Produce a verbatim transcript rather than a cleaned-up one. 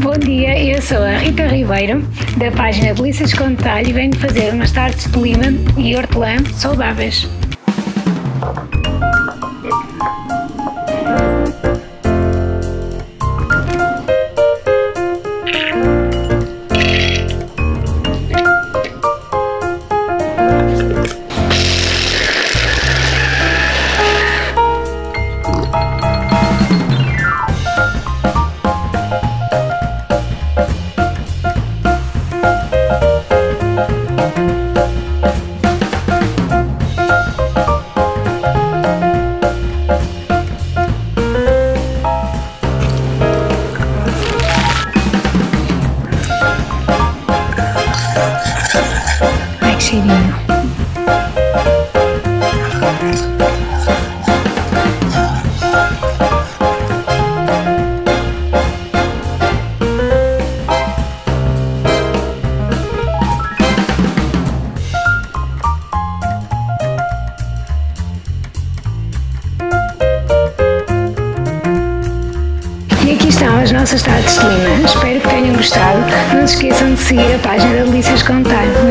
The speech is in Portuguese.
Bom dia, eu sou a Rita Ribeiro, da página Delícias com Detalhe, e venho fazer umas tartes de lima e hortelã saudáveis. Ai, que cheirinho! E aqui estão as nossas tartes de lima. Espero que tenham gostado. Não se esqueçam de seguir a página da Delícias com Detalhe.